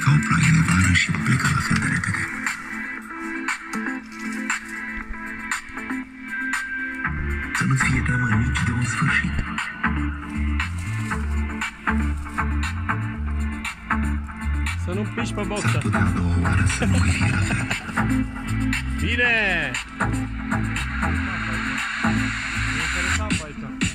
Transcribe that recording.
ca o ploaie de vară și plecă la fel de repede. Să nu fie teamă nici de un sfârșit. Să nu piși pe box. S-ar putea a doua oară să nu mai fie la fel. Bine! E interesant aici.